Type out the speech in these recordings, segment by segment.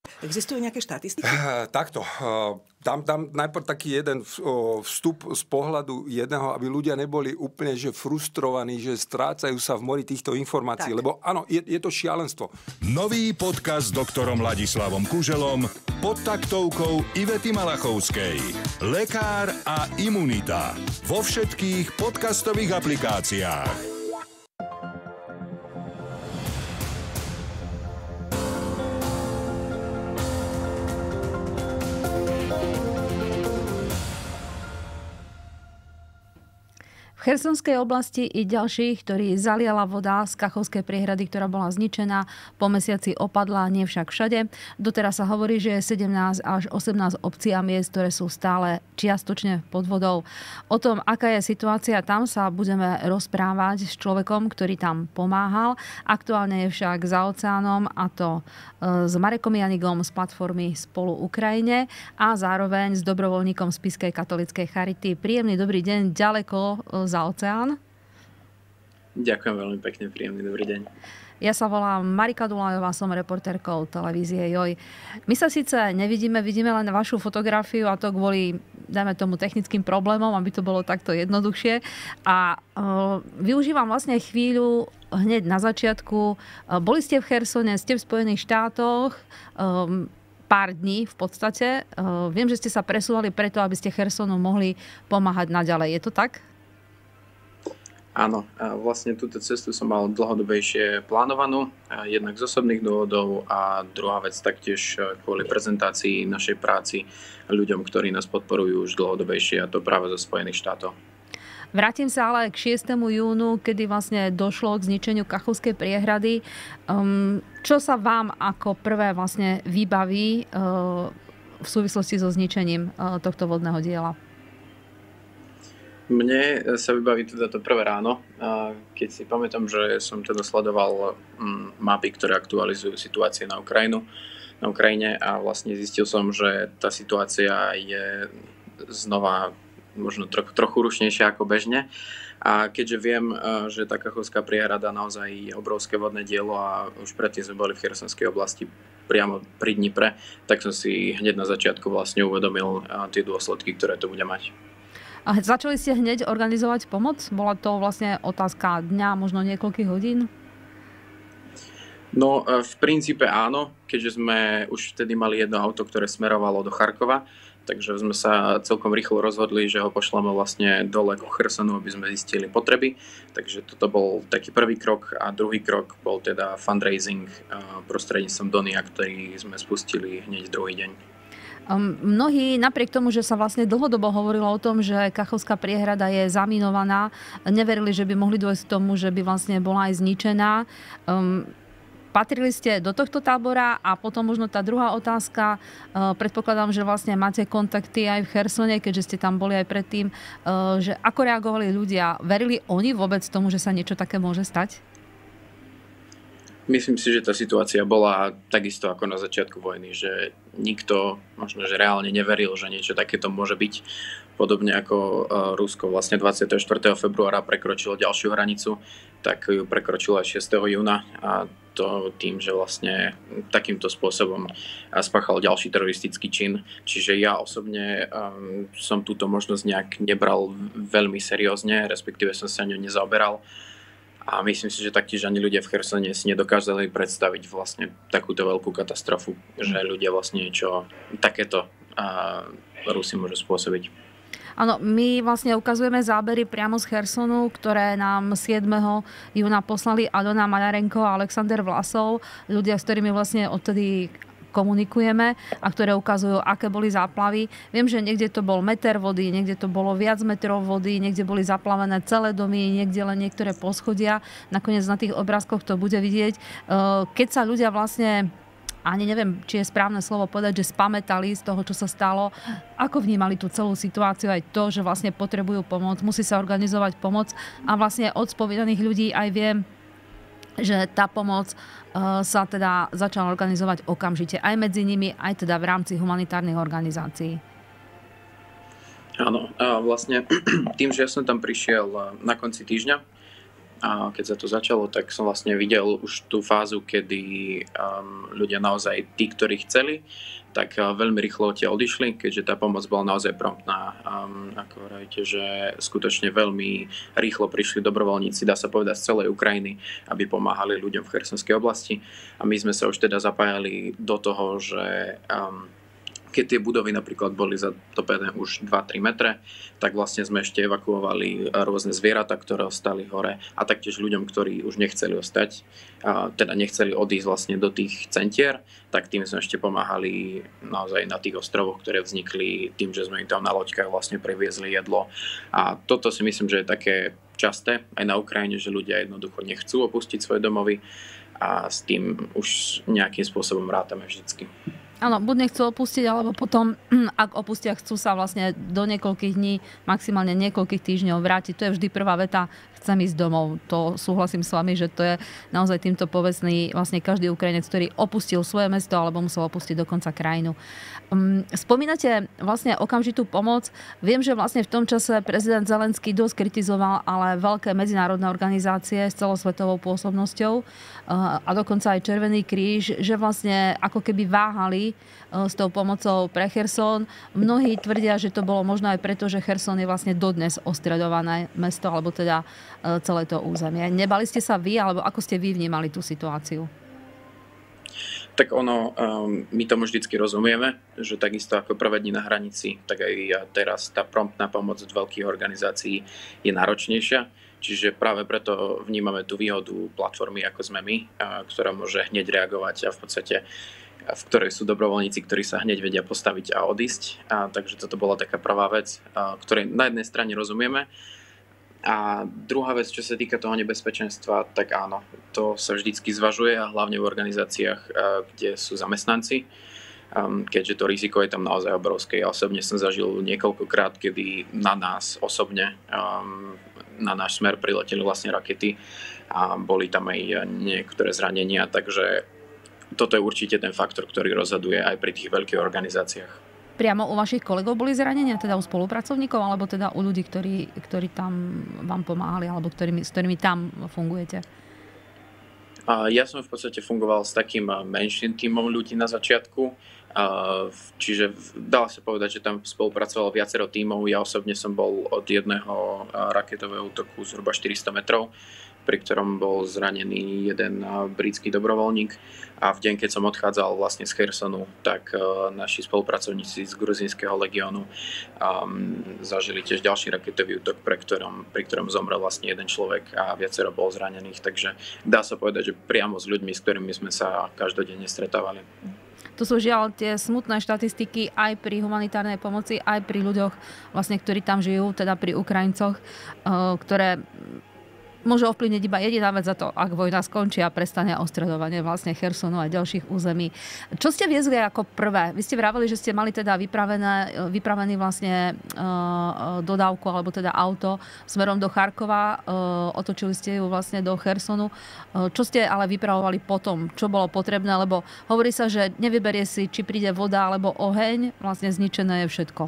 Existujú nejaké štatistiky? Takto. Dám najprv taký jeden vstup z pohľadu jedného, aby ľudia neboli úplne že frustrovaní, že strácajú sa v mori týchto informácií. Tak. Lebo áno, je to šialenstvo. Nový podcast s doktorom Ladislavom Kuželom pod taktovkou Ivety Malachovskej. Lekár a imunita. Vo všetkých podcastových aplikáciách. V Chersonskej oblasti i ďalších, ktorí zaliala voda z Kachovskej priehrady, ktorá bola zničená, po mesiaci opadla, nie však všade. Doteraz sa hovorí, že je 17 až 18 obcí a miest, ktoré sú stále čiastočne pod vodou. O tom, aká je situácia tam, sa budeme rozprávať s človekom, ktorý tam pomáhal. Aktuálne je však za oceánom, a to s Marekom Janigom z platformy Spolu Ukrajine a zároveň s dobrovoľníkom Spišskej katolíckej charity. Príjemný dobrý deň ďaleko za oceán. Ďakujem veľmi pekne, príjemný dobrý deň. Ja sa volám Marika Dulajová, som reportérkou televízie JOJ. My sa síce nevidíme, vidíme len vašu fotografiu, a to kvôli, dajme tomu, technickým problémom, aby to bolo takto jednoduchšie. A využívam vlastne chvíľu hneď na začiatku. Boli ste v Chersone, ste v Spojených štátoch, pár dní v podstate. Viem, že ste sa presúvali preto, aby ste Chersonu mohli pomáhať naďalej. Je to tak? Áno, vlastne túto cestu som mal dlhodobejšie plánovanú, jednak z osobných dôvodov a druhá vec taktiež kvôli prezentácii našej práci ľuďom, ktorí nás podporujú už dlhodobejšie, a to práve zo Spojených štátov. Vrátim sa ale k 6. júnu, kedy vlastne došlo k zničeniu Kachovskej priehrady. Čo sa vám ako prvé vlastne vybaví v súvislosti so zničením tohto vodného diela? Mne sa vybaví teda to prvé ráno, keď si pamätám, že som teda sledoval mapy, ktoré aktualizujú situácie na Ukrajine, a vlastne zistil som, že tá situácia je znova možno trochu rušnejšia ako bežne. A keďže viem, že tá Kachovská priehrada naozaj je obrovské vodné dielo a už predtým sme boli v Chersonskej oblasti priamo pri Dnipre, tak som si hneď na začiatku vlastne uvedomil tie dôsledky, ktoré to bude mať. A začali ste hneď organizovať pomoc? Bola to vlastne otázka dňa, možno niekoľkých hodín? No, v princípe áno, keďže sme už vtedy mali jedno auto, ktoré smerovalo do Charkova, takže sme sa celkom rýchlo rozhodli, že ho pošleme vlastne dole ku Chersonu, aby sme zistili potreby. Takže toto bol taký prvý krok, a druhý krok bol teda fundraising prostredníctvom Donia, ktorý sme spustili hneď druhý deň. Mnohí, napriek tomu, že sa vlastne dlhodobo hovorilo o tom, že Kachovská priehrada je zaminovaná, neverili, že by mohli dôjsť k tomu, že by vlastne bola aj zničená. Patrili ste do tohto tábora? A potom možno tá druhá otázka, predpokladám, že vlastne máte kontakty aj v Chersone, keďže ste tam boli aj predtým, že ako reagovali ľudia? Verili oni vôbec tomu, že sa niečo také môže stať? Myslím si, že tá situácia bola takisto ako na začiatku vojny, že nikto možno, že reálne neveril, že niečo takéto môže byť. Podobne ako Rusko vlastne 24. februára prekročilo ďalšiu hranicu, tak ju prekročilo aj 6. júna, a to tým, že vlastne takýmto spôsobom spáchal ďalší teroristický čin. Čiže ja osobne som túto možnosť nejak nebral veľmi seriózne, respektíve som sa ňou nezaoberal. A myslím si, že taktiež ani ľudia v Chersone si nedokázali predstaviť vlastne takúto veľkú katastrofu, že ľudia vlastne niečo takéto Rusi môžu spôsobiť. Áno, my vlastne ukazujeme zábery priamo z Chersonu, ktoré nám 7. júna poslali Alona Maľarenko a Alexander Vlasov, ľudia, s ktorými vlastne odtedy komunikujeme a ktoré ukazujú, aké boli záplavy. Viem, že niekde to bol meter vody, niekde to bolo viac metrov vody, niekde boli zaplavené celé domy, niekde len niektoré poschodia. Nakoniec na tých obrázkoch to bude vidieť. Keď sa ľudia vlastne, ani neviem, či je správne slovo povedať, že spamätali z toho, čo sa stalo, ako vnímali tú celú situáciu, aj to, že vlastne potrebujú pomoc, musí sa organizovať pomoc, a vlastne od spomínaných ľudí aj viem, že tá pomoc sa teda začala organizovať okamžite aj medzi nimi, aj teda v rámci humanitárnych organizácií. Áno, a vlastne tým, že ja som tam prišiel na konci týždňa, a keď sa to začalo, tak som vlastne videl už tú fázu, kedy ľudia naozaj, tí, ktorí chceli, tak veľmi rýchlo odtiaľ odišli, keďže tá pomoc bola naozaj promptná. Ako hovoríte, že skutočne veľmi rýchlo prišli dobrovoľníci, dá sa povedať, z celej Ukrajiny, aby pomáhali ľuďom v Chersonskej oblasti. A my sme sa už teda zapájali do toho, že keď tie budovy napríklad boli zatopené už 2-3 metre, tak vlastne sme ešte evakuovali rôzne zvieratá, ktoré ostali hore, a taktiež ľuďom, ktorí už nechceli ostať, teda nechceli odísť vlastne do tých centier, tak tým sme ešte pomáhali naozaj na tých ostrovoch, ktoré vznikli tým, že sme im tam na loďkách vlastne priviezli jedlo. A toto si myslím, že je také časté aj na Ukrajine, že ľudia jednoducho nechcú opustiť svoje domovy, a s tým už nejakým spôsobom rátame vždycky. Áno, buď nechcú opustiť, alebo potom, ak opustia, chcú sa vlastne do niekoľkých dní, maximálne niekoľkých týždňov vrátiť. To je vždy prvá veta, chcem ísť domov. To súhlasím s vami, že to je naozaj týmto povestný vlastne každý Ukrajinec, ktorý opustil svoje mesto alebo musel opustiť dokonca krajinu. Spomínate vlastne okamžitú pomoc. Viem, že vlastne v tom čase prezident Zelenský dosť kritizoval ale veľké medzinárodné organizácie s celosvetovou pôsobnosťou a dokonca aj Červený kríž, že vlastne ako keby váhali s tou pomocou pre Cherson. Mnohí tvrdia, že to bolo možno aj preto, že Cherson je vlastne dodnes ostreľované mesto, alebo teda celé to územie. Nebali ste sa vy, alebo ako ste vy vnímali tú situáciu? Tak my tomu vždycky rozumieme, že takisto ako prvé dni na hranici, tak aj teraz tá promptná pomoc od veľkých organizácií je náročnejšia. Čiže práve preto vnímame tú výhodu platformy, ako sme my, ktorá môže hneď reagovať a v podstate v ktorej sú dobrovoľníci, ktorí sa hneď vedia postaviť a odísť. Takže toto bola taká prvá vec, ktorej na jednej strane rozumieme. A druhá vec, čo sa týka toho nebezpečenstva, tak áno, to sa vždycky zvažuje, a hlavne v organizáciách, kde sú zamestnanci, keďže to riziko je tam naozaj obrovské. Ja osobne som zažil niekoľkokrát, kedy na nás osobne, na náš smer prileteli vlastne rakety a boli tam aj niektoré zranenia, takže toto je určite ten faktor, ktorý rozhoduje aj pri tých veľkých organizáciách. Priamo u vašich kolegov boli zranenia, teda u spolupracovníkov, alebo teda u ľudí, ktorí tam vám pomáhali, alebo s ktorými tam fungujete? Ja som v podstate fungoval s takým menším tímom ľudí na začiatku, čiže dá sa povedať, že tam spolupracovalo viacero tímov. Ja osobne som bol od jedného raketového útoku zhruba 400 metrov, pri ktorom bol zranený jeden britský dobrovoľník, a v deň, keď som odchádzal vlastne z Chersonu, tak naši spolupracovníci z gruzínskeho legiónu zažili tiež ďalší raketový útok, pri ktorom zomrel vlastne jeden človek a viacero bol zranených, takže dá sa povedať, že priamo s ľuďmi, s ktorými sme sa každodenne stretávali. To sú žiaľ tie smutné štatistiky aj pri humanitárnej pomoci, aj pri ľuďoch, vlastne, ktorí tam žijú, teda pri Ukrajincoch, ktoré môže ovplyvniť iba jediná vec za to, ak vojna skončí a prestane ostreľovanie vlastne Chersonu a ďalších území. Čo ste viezli ako prvé? Vy ste vraveli, že ste mali teda vypravený vlastne dodávku, alebo teda auto smerom do Charkova, otočili ste ju vlastne do Chersonu. Čo ste ale vypravovali potom? Čo bolo potrebné? Lebo hovorí sa, že nevyberie si, či príde voda alebo oheň, vlastne zničené je všetko.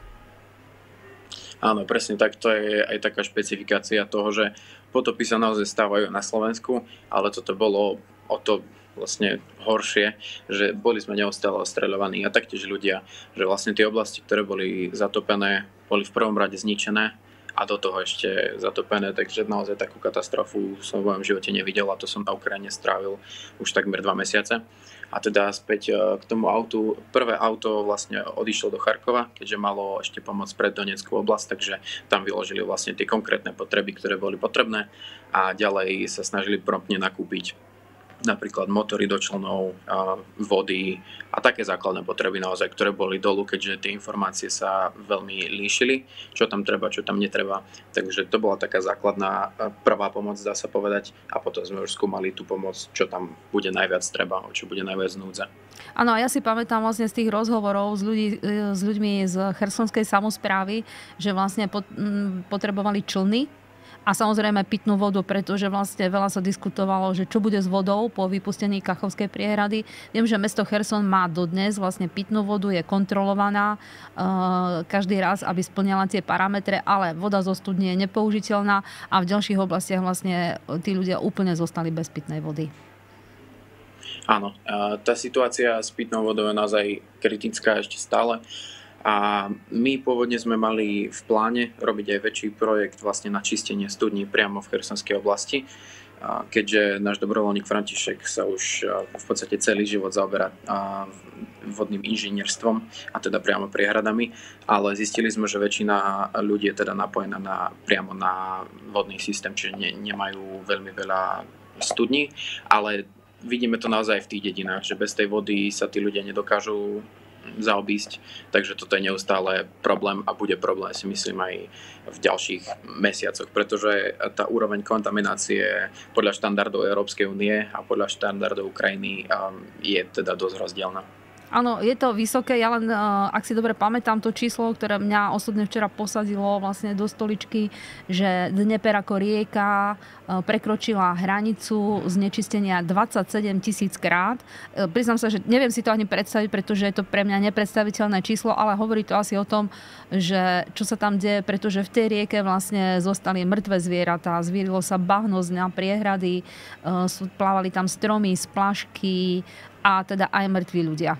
Áno, presne tak. To je aj taká špecifikácia toho, že potopy sa naozaj stávajú na Slovensku, ale toto bolo o to vlastne horšie, že boli sme neustále ostreľovaní, a taktiež ľudia, že vlastne tie oblasti, ktoré boli zatopené, boli v prvom rade zničené a do toho ešte zatopené, takže naozaj takú katastrofu som v mojom živote nevidel, a to som na Ukrajine strávil už takmer 2 mesiace. A teda späť k tomu autu. Prvé auto vlastne odišlo do Charkova, keďže malo ešte pomôcť pre Donetskú oblasť, takže tam vyložili vlastne tie konkrétne potreby, ktoré boli potrebné, a ďalej sa snažili promptne nakúpiť napríklad motory do člnov, vody a také základné potreby naozaj, ktoré boli dolu, keďže tie informácie sa veľmi líšili, čo tam treba, čo tam netreba. Takže to bola taká základná prvá pomoc, dá sa povedať, a potom sme už skúmali tú pomoc, čo tam bude najviac treba, o čo bude najviac núdza. Áno, ja si pamätám vlastne z tých rozhovorov s ľuďmi z chersonskej samosprávy, že vlastne potrebovali člny, A samozrejme pitnú vodu, pretože vlastne veľa sa diskutovalo, že čo bude s vodou po vypustení Kachovskej priehrady. Viem, že mesto Cherson má dodnes vlastne pitnú vodu, je kontrolovaná každý raz, aby splňala tie parametre, ale voda zo studne je nepoužiteľná a v ďalších oblastiach vlastne tí ľudia úplne zostali bez pitnej vody. Áno, tá situácia s pitnou vodou je naozaj kritická ešte stále. A my pôvodne sme mali v pláne robiť aj väčší projekt vlastne na čistenie studní priamo v Chersonskej oblasti, keďže náš dobrovoľník František sa už v podstate celý život zaoberá vodným inžinierstvom a teda priamo priehradami, ale zistili sme, že väčšina ľudí je teda napojená priamo na vodný systém, čiže nemajú veľmi veľa studní, ale vidíme to naozaj v tých dedinách, že bez tej vody sa tí ľudia nedokážu zaobísť, takže toto je neustále problém a bude problém, si myslím, aj v ďalších mesiacoch, pretože tá úroveň kontaminácie podľa štandardov Európskej únie a podľa štandardov Ukrajiny je teda dosť rozdielna. Áno, je to vysoké. Ja len, ak si dobre pamätám to číslo, ktoré mňa osobne včera posadilo vlastne do stoličky, že Dnieper ako rieka prekročila hranicu znečistenia 27 000 krát. Priznám sa, že neviem si to ani predstaviť, pretože je to pre mňa nepredstaviteľné číslo, ale hovorí to asi o tom, že čo sa tam deje, pretože v tej rieke vlastne zostali mŕtve zvieratá, zvírilo sa bahno z priehrady, plávali tam stromy, splašky a teda aj mŕtvi ľudia.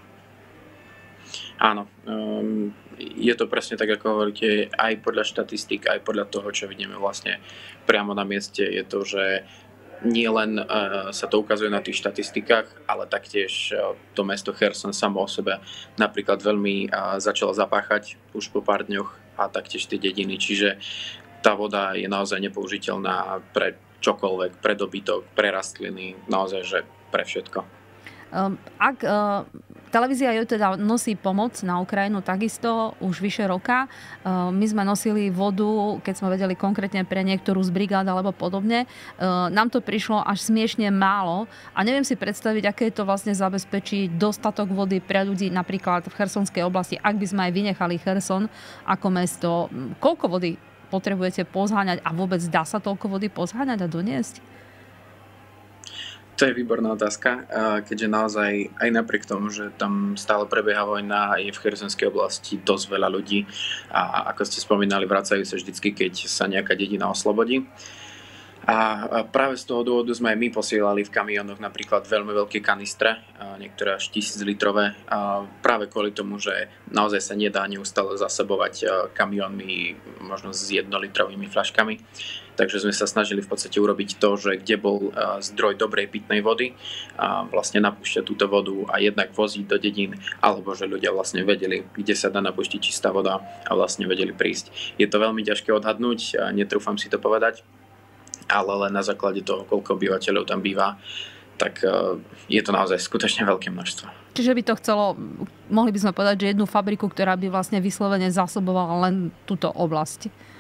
Áno, je to presne tak, ako hovoríte, aj podľa štatistík, aj podľa toho, čo vidíme vlastne priamo na mieste, je to, že nie len sa to ukazuje na tých štatistikách, ale taktiež to mesto Cherson samo o sebe napríklad veľmi začalo zapáchať už po pár dňoch a taktiež tie dediny, čiže tá voda je naozaj nepoužiteľná pre čokoľvek, pre dobytok, pre rastliny, naozaj, že pre všetko. Ak televízia ju teda nosí pomoc na Ukrajinu takisto už vyše roka. My sme nosili vodu, keď sme vedeli konkrétne pre niektorú z brigád alebo podobne. Nám to prišlo až smiešne málo a neviem si predstaviť, aké je to vlastne zabezpečiť dostatok vody pre ľudí napríklad v Chersonskej oblasti, ak by sme aj vynechali Cherson ako mesto. Koľko vody potrebujete pozháňať a vôbec dá sa toľko vody pozháňať a doniesť? To je výborná otázka, keďže naozaj aj napriek tomu, že tam stále prebieha vojna, je v Chersonskej oblasti dosť veľa ľudí a ako ste spomínali, vracajú sa vždycky, keď sa nejaká dedina oslobodí. A práve z toho dôvodu sme aj my posielali v kamionoch napríklad veľmi veľké kanistre, niektoré až 1000 litrové, práve kvôli tomu, že naozaj sa nedá neustále zasobovať kamionmi možno s 1-litrovými fľaškami. Takže sme sa snažili v podstate urobiť to, že kde bol zdroj dobrej pitnej vody, vlastne napúšťať túto vodu a jednak voziť do dedín, alebo že ľudia vlastne vedeli, kde sa dá napúštiť čistá voda a vlastne vedeli prísť. Je to veľmi ťažké odhadnúť, netrúfam si to povedať, ale len na základe toho, koľko obyvateľov tam býva, tak je to naozaj skutočne veľké množstvo. Čiže by to chcelo, mohli by sme povedať, že jednu fabriku, ktorá by vlastne vyslovene zásobovala len túto oblasť.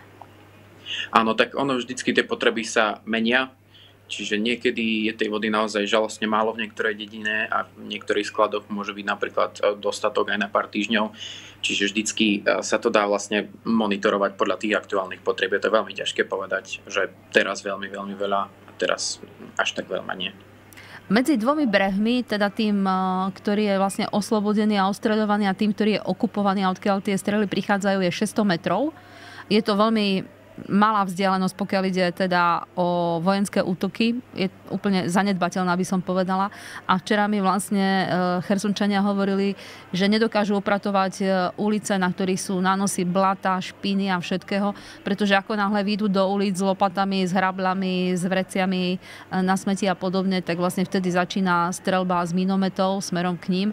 Áno, tak ono vždycky tie potreby sa menia, čiže niekedy je tej vody naozaj žalostne málo v niektorej dedine a v niektorých skladoch môže byť napríklad dostatok aj na pár týždňov, čiže vždycky sa to dá vlastne monitorovať podľa tých aktuálnych potrieb. Je to veľmi ťažké povedať, že teraz veľmi, veľmi veľa a teraz až tak veľma nie. Medzi dvomi brehmi, teda tým, ktorý je vlastne oslobodený a ostreľovaný a tým, ktorý je okupovaný a odkiaľ tie strely prichádzajú, je 600 metrov. Je to veľmi malá vzdialenosť, pokiaľ ide teda o vojenské útoky. Je úplne zanedbateľná, by som povedala. A včera mi vlastne Chersončania hovorili, že nedokážu upratovať ulice, na ktorých sú nánosy blata, špiny a všetkého, pretože ako náhle výjdu do ulic s lopatami, s hrablami, s vreciami na smeti a podobne, tak vlastne vtedy začína streľba z minometov smerom k ním.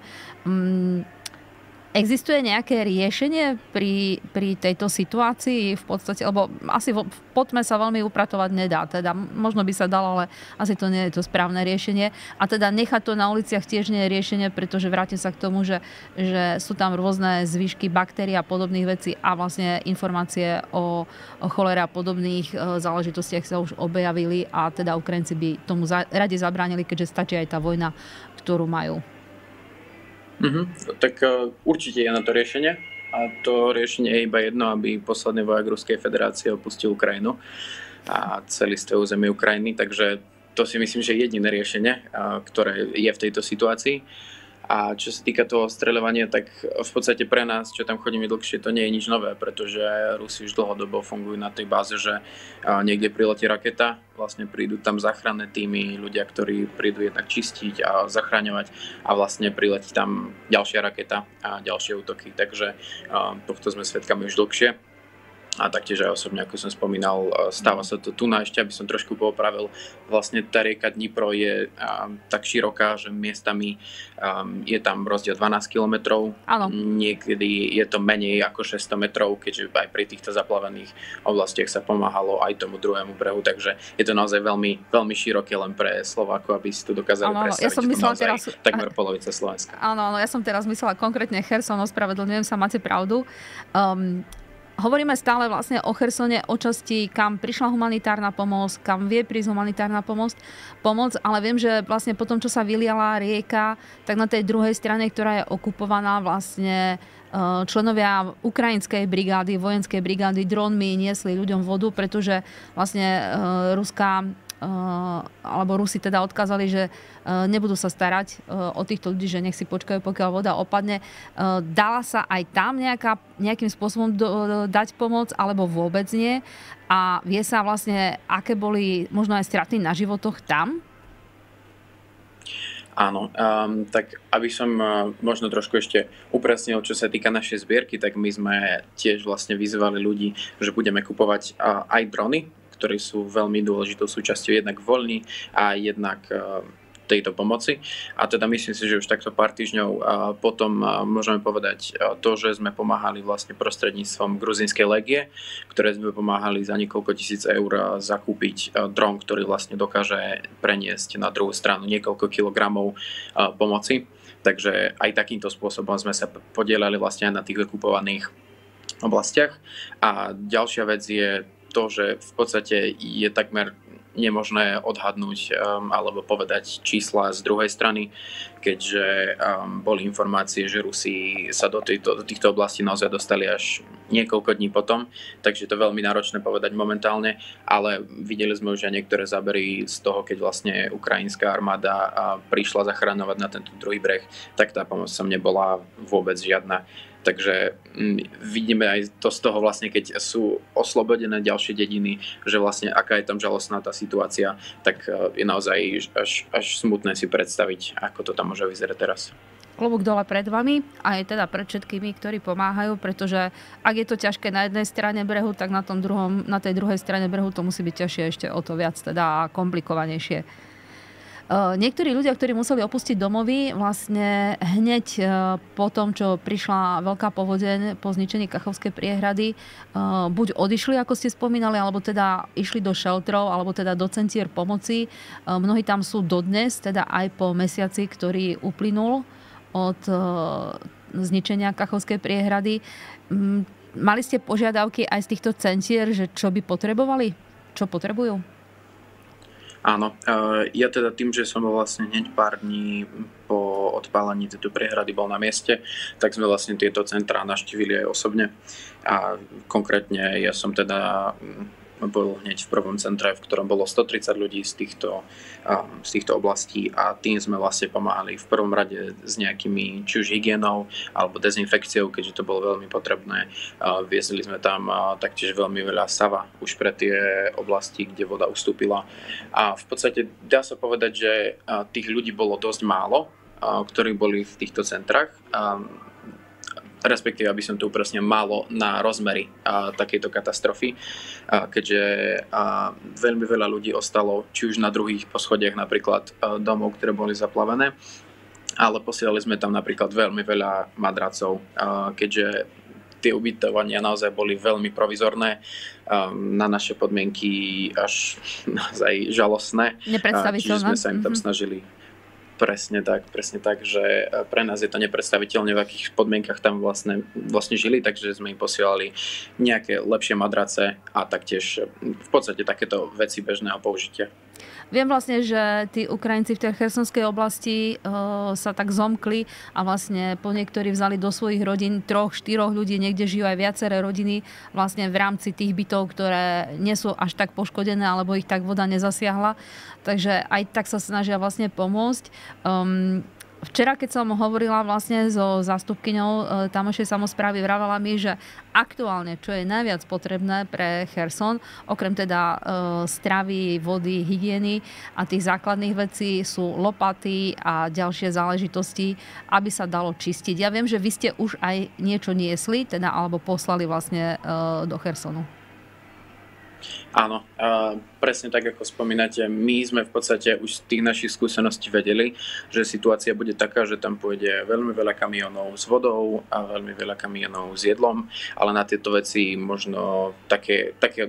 Existuje nejaké riešenie pri tejto situácii v podstate, lebo asi v potme sa veľmi upratovať nedá, teda možno by sa dalo, ale asi to nie je to správne riešenie. A teda nechať to na uliciach tiež nie je riešenie, pretože vrátim sa k tomu, že sú tam rôzne zvyšky baktérií a podobných vecí a vlastne informácie o cholere a podobných záležitostiach sa už objavili a teda Ukrajinci by tomu radi zabránili, keďže stačí aj tá vojna, ktorú majú. Tak určite je na to riešenie. A to riešenie je iba jedno, aby posledný vojak Ruskej federácie opustil Ukrajinu a celisté územie Ukrajiny, takže to si myslím, že je jediné riešenie, ktoré je v tejto situácii. A čo sa týka toho streľovania, tak v podstate pre nás, čo tam chodíme dlhšie, to nie je nič nové, pretože Rusi už dlhodobo fungujú na tej báze, že niekde priletí raketa, vlastne prídu tam záchranné týmy, ľudia, ktorí prídu jednak čistiť a zachraňovať a vlastne priletí tam ďalšia raketa a ďalšie útoky. Takže tohto sme svedkami už dlhšie. A taktiež aj osobne, ako som spomínal, stáva sa to tu na ešte, aby som trošku poopravil. Vlastne tá rieka Dnipro je tak široká, že miestami je tam rozdiel 12 kilometrov. Niekedy je to menej ako 600 metrov, keďže aj pri týchto zaplavených oblastiach sa pomáhalo aj tomu druhému brehu, takže je to naozaj veľmi, veľmi široké len pre Slovákov, aby si tu dokázali predstaviť, ja som myslela teraz takmer polovica Slovenska. Áno, ja som teraz myslela konkrétne Cherson, ospravedlňujem sa, máte pravdu. Hovoríme stále vlastne o Chersone, o časti, kam prišla humanitárna pomoc, kam vie prísť humanitárna pomoc, ale viem, že vlastne po tom, čo sa vyliala rieka, tak na tej druhej strane, ktorá je okupovaná, vlastne členovia ukrajinskej brigády, vojenskej brigády dronmi niesli ľuďom vodu, pretože vlastne Rusi teda odkázali, že nebudú sa starať o týchto ľudí, že nech si počkajú, pokiaľ voda opadne. Dala sa aj tam nejakým spôsobom dať pomoc, alebo vôbec nie? A vie sa vlastne, aké boli možno aj straty na životoch tam? Áno, tak aby som možno trošku ešte upresnil, čo sa týka našej zbierky, tak my sme tiež vlastne vyzvali ľudí, že budeme kupovať aj drony, ktorí sú veľmi dôležitou súčasťou jednak voľny a jednak tejto pomoci. A teda myslím si, že už takto pár týždňov potom môžeme povedať to, že sme pomáhali vlastne prostredníctvom Gruzínskej legie, ktoré sme pomáhali za niekoľko tisíc eur zakúpiť dron, ktorý vlastne dokáže preniesť na druhú stranu niekoľko kilogramov pomoci. Takže aj takýmto spôsobom sme sa podielali vlastne na tých okupovaných oblastiach. A ďalšia vec je to, že v podstate je takmer nemožné odhadnúť alebo povedať čísla z druhej strany, keďže boli informácie, že Rusi sa do týchto oblastí naozaj dostali až niekoľko dní potom, takže to je veľmi náročné povedať momentálne, ale videli sme už aj niektoré zábery z toho, keď vlastne ukrajinská armáda prišla zachraňovať na tento druhý breh, tak tá pomoc tam nebola vôbec žiadna. Takže vidíme aj to z toho vlastne, keď sú oslobodené ďalšie dediny, že vlastne aká je tam žalostná tá situácia, tak je naozaj až smutné si predstaviť, ako to tam môže vyzerať teraz. Klobúk dole pred vami a aj teda pred všetkými, ktorí pomáhajú, pretože ak je to ťažké na jednej strane brehu, tak na tej druhej strane brehu to musí byť ťažšie ešte o to viac, teda komplikovanejšie. Niektorí ľudia, ktorí museli opustiť domovy, vlastne hneď po tom, čo prišla veľká povodeň po zničení Kachovskej priehrady, buď odišli, ako ste spomínali, alebo teda išli do šeltrov, alebo teda do centier pomoci. Mnohí tam sú dodnes, teda aj po mesiaci, ktorý uplynul od zničenia Kachovskej priehrady. Mali ste požiadavky aj z týchto centier, že čo by potrebovali? Čo potrebujú? Áno, ja teda tým, že som bol vlastne hneď pár dní po odpálení tejto priehrady bol na mieste, tak sme vlastne tieto centrá navštívili aj osobne. A konkrétne ja som teda bol hneď v prvom centre, v ktorom bolo 130 ľudí z týchto oblastí a tým sme vlastne pomáhali v prvom rade s nejakými či už hygienou alebo dezinfekciou, keďže to bolo veľmi potrebné. Viezli sme tam taktiež veľmi veľa sava už pre tie oblasti, kde voda ustúpila. A v podstate dá sa povedať, že tých ľudí bolo dosť málo, ktorí boli v týchto centrách. Respektíve, aby som to upresnil, málo na rozmery takejto katastrofy, keďže veľmi veľa ľudí ostalo či už na druhých poschodiach napríklad domov, ktoré boli zaplavené, ale posielali sme tam napríklad veľmi veľa madracov, keďže tie ubytovania naozaj boli veľmi provizorné, na naše podmienky až naozaj žalostné. Nepredstaviteľné. Čiže sme sa im tam snažili. Presne tak, že pre nás je to nepredstaviteľné, v akých podmienkach tam vlastne žili, takže sme im posielali nejaké lepšie madrace a taktiež v podstate takéto veci bežného použitia. Viem vlastne, že tí Ukrajinci v tej chersonskej oblasti sa tak zomkli a vlastne po niektorí vzali do svojich rodín 3-4 ľudí, niekde žijú aj viaceré rodiny vlastne v rámci tých bytov, ktoré nie sú až tak poškodené, alebo ich tak voda nezasiahla. Takže aj tak sa snažia vlastne pomôcť. Včera, keď som hovorila vlastne so zástupkyňou tamošej samosprávy, vravala mi, že aktuálne, čo je najviac potrebné pre Cherson, okrem teda stravy, vody, hygieny a tých základných vecí sú lopaty a ďalšie záležitosti, aby sa dalo čistiť. Ja viem, že vy ste už aj niečo niesli, teda alebo poslali vlastne do Chersonu. Áno, presne tak, ako spomínate, my sme v podstate už z tých našich skúseností vedeli, že situácia bude taká, že tam pôjde veľmi veľa kamionov s vodou a veľmi veľa kamionov s jedlom, ale na tieto veci možno takého,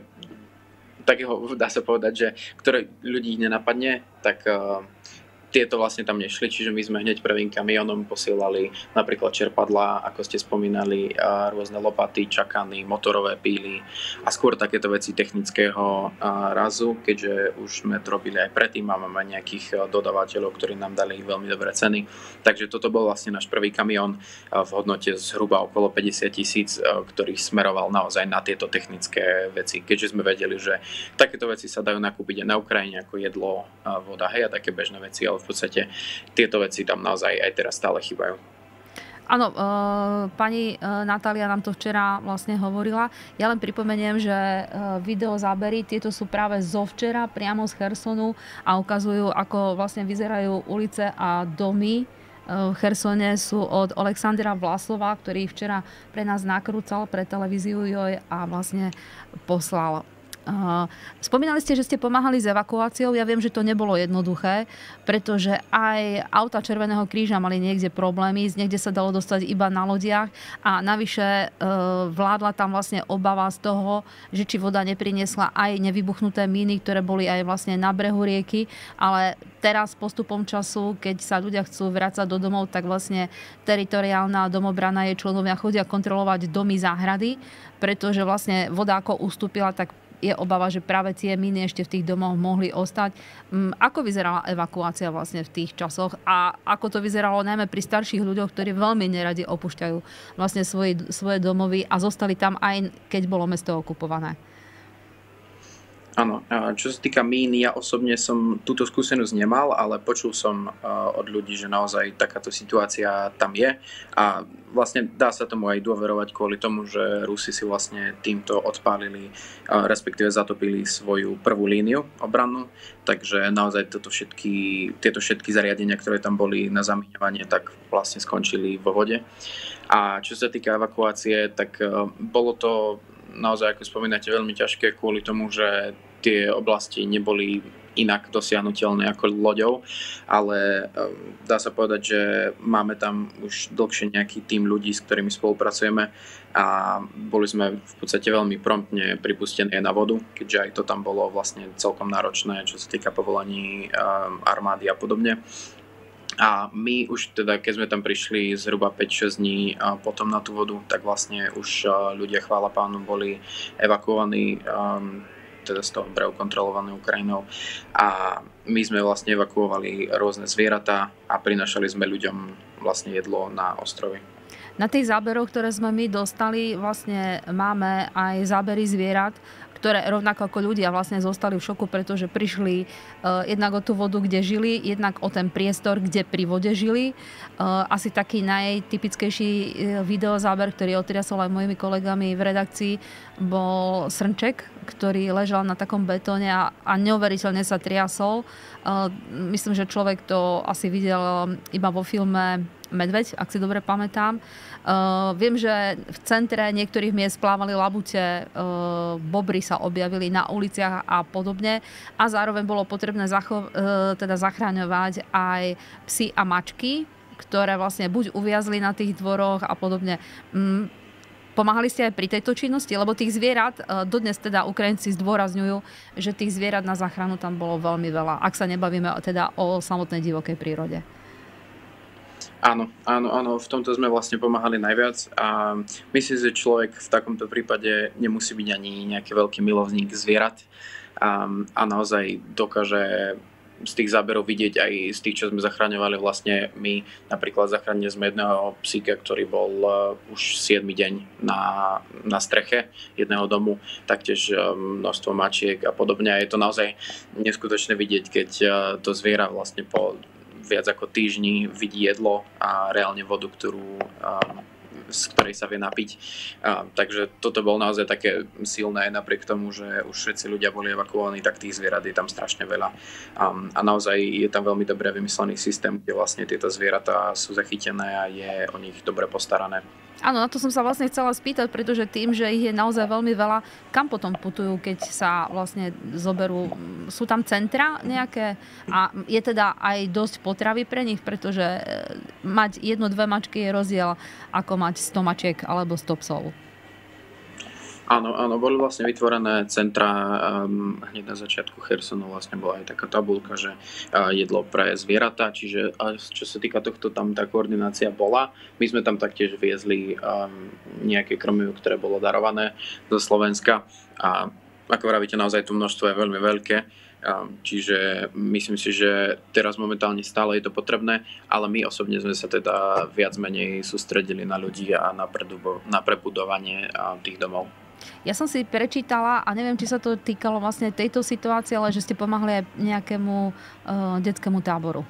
dá sa povedať, že ktoré ľudí nenapadne, tak tieto vlastne tam nešli, čiže my sme hneď prvým kamionom posielali napríklad čerpadlá, ako ste spomínali, rôzne lopaty, čakany, motorové píly a skôr takéto veci technického razu, keďže už sme to robili aj predtým a máme nejakých dodávateľov, ktorí nám dali veľmi dobré ceny. Takže toto bol vlastne náš prvý kamión v hodnote zhruba okolo 50 000, ktorý smeroval naozaj na tieto technické veci, keďže sme vedeli, že takéto veci sa dajú nakúpiť aj na Ukrajine ako jedlo, voda, hej, a také bežné veci, ale v podstate tieto veci tam naozaj aj teraz stále chýbajú. Áno, pani Natália nám to včera vlastne hovorila. Ja len pripomeniem, že videozábery, tieto sú práve zo včera, priamo z Chersonu a ukazujú, ako vlastne vyzerajú ulice a domy v Chersone. Sú od Alexandra Vlasova, ktorý včera pre nás nakrúcal pre televíziu Joj a vlastne poslal. Spomínali ste, že ste pomáhali s evakuáciou. Ja viem, že to nebolo jednoduché, pretože aj auta Červeného kríža mali niekde problémy, niekde sa dalo dostať iba na lodiach a navyše vládla tam vlastne obava z toho, že či voda nepriniesla aj nevybuchnuté míny, ktoré boli aj vlastne na brehu rieky, ale teraz postupom času, keď sa ľudia chcú vrácať do domov, tak vlastne teritoriálna domobrana jej členovia chodia kontrolovať domy, záhrady, pretože vlastne voda ako ustúpila, tak je obava, že práve tie míny ešte v tých domoch mohli ostať. Ako vyzerala evakuácia vlastne v tých časoch a ako to vyzeralo najmä pri starších ľuďoch, ktorí veľmi neradi opúšťajú vlastne svoje domovy a zostali tam aj keď bolo mesto okupované? Áno, čo sa týka mín, ja osobne som túto skúsenosť nemal, ale počul som od ľudí, že naozaj takáto situácia tam je a vlastne dá sa tomu aj dôverovať kvôli tomu, že Rusi si vlastne týmto odpálili, respektíve zatopili svoju prvú líniu obrannú, takže naozaj tieto všetky zariadenia, ktoré tam boli na zamieňovanie, tak vlastne skončili vo vode. A čo sa týka evakuácie, tak bolo to naozaj, ako spomínate, veľmi ťažké kvôli tomu, že tie oblasti neboli inak dosiahnuteľné ako loďou, ale dá sa povedať, že máme tam už dlhšie nejaký tím ľudí, s ktorými spolupracujeme a boli sme v podstate veľmi promptne pripustení na vodu, keďže aj to tam bolo vlastne celkom náročné, čo sa týka povolaní armády a podobne. A my už teda, keď sme tam prišli zhruba 5-6 dní potom na tú vodu, tak vlastne už ľudia, chvála pánu, boli evakuovaní teda z toho brehu kontrolované Ukrajinou. A my sme vlastne evakuovali rôzne zvieratá a prinašali sme ľuďom vlastne jedlo na ostrovy. Na tých záberoch, ktoré sme my dostali, vlastne máme aj zábery zvierat, ktoré rovnako ako ľudia vlastne zostali v šoku, pretože prišli jednak o tú vodu, kde žili, jednak o ten priestor, kde pri vode žili. Asi taký najtypickejší videozáber, ktorý otriasol aj mojimi kolegami v redakcii, bol srnček, ktorý ležal na takom betóne a neuveriteľne sa triasol. Myslím, že človek to asi videl iba vo filme Medveď, ak si dobre pamätám. Viem, že v centre niektorých miest plávali labute, bobry sa objavili na uliciach a podobne. A zároveň bolo potrebné zachraňovať aj psy a mačky, ktoré vlastne buď uviazli na tých dvoroch a podobne. Pomáhali ste aj pri tejto činnosti? Lebo tých zvierat, dodnes teda Ukrajinci zdôrazňujú, že tých zvierat na záchranu tam bolo veľmi veľa. Ak sa nebavíme teda o samotnej divokej prírode. Áno, v tomto sme vlastne pomáhali najviac a myslím, že človek v takomto prípade nemusí byť ani nejaký veľký milovník zvierat, a naozaj dokáže z tých záberov vidieť aj z tých, čo sme zachraňovali vlastne my. Napríklad zachránili sme jedného psíka, ktorý bol už 7. deň na streche jedného domu, taktiež množstvo mačiek a podobne. A je to naozaj neskutočné vidieť, keď to zviera vlastne po viac ako týždni vidí jedlo a reálne vodu, z ktorej sa vie napiť. Takže toto bolo naozaj také silné, napriek tomu, že už všetci ľudia boli evakuovaní, tak tých zvierat je tam strašne veľa. A naozaj je tam veľmi dobre vymyslený systém, kde vlastne tieto zvieratá sú zachytené a je o nich dobre postarané. Áno, na to som sa vlastne chcela spýtať, pretože tým, že ich je naozaj veľmi veľa, kam potom putujú, keď sa vlastne zoberú? Sú tam centra nejaké? A je teda aj dosť potravy pre nich, pretože mať 1-2 mačky je rozdiel, ako mať 100 mačiek alebo 100 psov. Áno, boli vlastne vytvorené centra hneď na začiatku Chersonu vlastne bola aj taká tabuľka, že jedlo pre zvieratá, čiže čo sa týka tohto, tam tá koordinácia bola. My sme tam taktiež viezli nejaké krmivo, ktoré bolo darované zo Slovenska a ako vravíte, naozaj to množstvo je veľmi veľké. Čiže myslím si, že teraz momentálne stále je to potrebné, ale my osobne sme sa teda viac menej sústredili na ľudí a na prebudovanie tých domov. Ja som si prečítala, a neviem, či sa to týkalo vlastne tejto situácie, ale že ste pomáhali aj nejakému detskému táboru.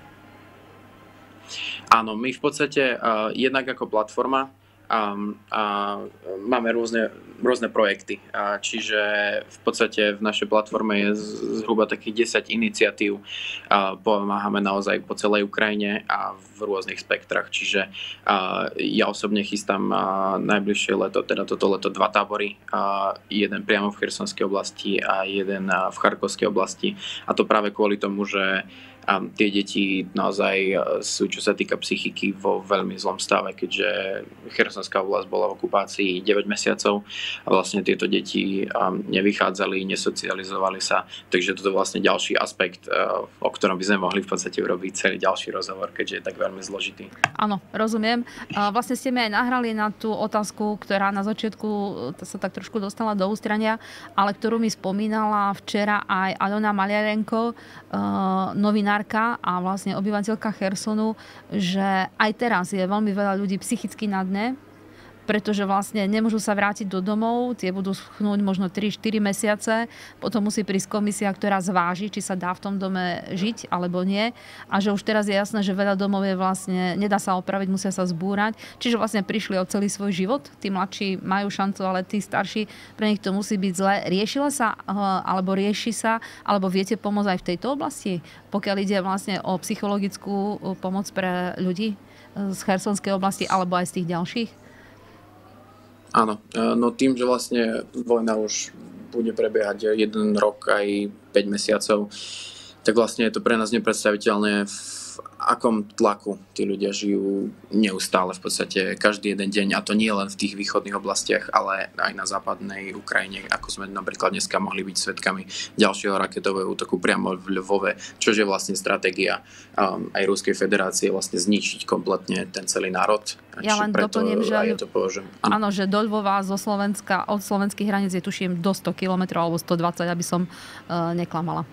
Áno, my v podstate jednak ako platforma a máme rôzne projekty. Čiže v podstate v našej platforme je zhruba takých 10 iniciatív. Pomáhame naozaj po celej Ukrajine a v rôznych spektrách. Čiže ja osobne chystám najbližšie leto, teda toto leto 2 tábory. Jeden priamo v Chersonskej oblasti a jeden v Charkovskej oblasti. A to práve kvôli tomu, že tie deti naozaj sú, čo sa týka psychiky, vo veľmi zlom stave, keďže Chersonská oblasť bola v okupácii 9 mesiacov a vlastne tieto deti nevychádzali, nesocializovali sa. Takže toto je vlastne ďalší aspekt, o ktorom by sme mohli v podstate urobiť celý ďalší rozhovor, keďže je tak veľmi zložitý. Áno, rozumiem. Vlastne ste mi aj nahrali na tú otázku, ktorá na začiatku sa tak trošku dostala do ústrania, ale ktorú mi spomínala včera aj Alona Maliarenko, novinárka a vlastne obyvateľka Chersonu, že aj teraz je veľmi veľa ľudí psychicky na dne, pretože vlastne nemôžu sa vrátiť do domov, tie budú schnúť možno 3-4 mesiace, potom musí prísť komisia, ktorá zváži, či sa dá v tom dome žiť alebo nie, a že už teraz je jasné, že veľa domov je vlastne, nedá sa opraviť, musia sa zbúrať, čiže vlastne prišli o celý svoj život, tí mladší majú šancu, ale tí starší, pre nich to musí byť zle. Riešila sa, alebo rieši sa, alebo viete pomôcť aj v tejto oblasti, pokiaľ ide vlastne o psychologickú pomoc pre ľudí z Chersonskej oblasti alebo aj z tých ďalších? Áno, no tým, že vlastne vojna už bude prebiehať 1 rok aj 5 mesiacov, tak vlastne je to pre nás nepredstaviteľné, v akom tlaku tí ľudia žijú neustále v podstate každý jeden deň, a to nie len v tých východných oblastiach, ale aj na západnej Ukrajine, ako sme napríklad dneska mohli byť svedkami ďalšieho raketového útoku priamo v Lvove, čo je vlastne stratégia aj Ruskej federácie vlastne zničiť kompletne ten celý národ. Ja len doplním, že áno, že do Lvova zo Slovenska, od slovenských hraníc je tuším do 100 km alebo 120, aby som neklamala.